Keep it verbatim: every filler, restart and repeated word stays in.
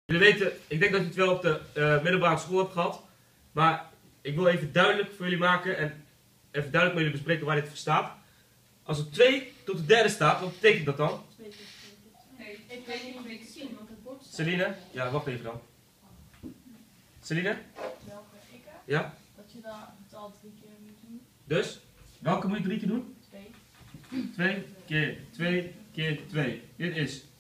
Jullie weten, ik denk dat je het wel op de uh, middelbare school hebt gehad. Maar ik wil even duidelijk voor jullie maken en even duidelijk met jullie bespreken waar dit voor staat. Als er twee tot de derde staat, wat betekent dat dan? Nee, ik weet niet of ik het zien, want het bord staat. Celine? Ja, wacht even dan. Celine? Welke ik heb? Ja? Dat je dan het al drie keer moet doen. Dus? Welke moet je drie keer doen? Twee. Twee keer, twee keer twee. Dit is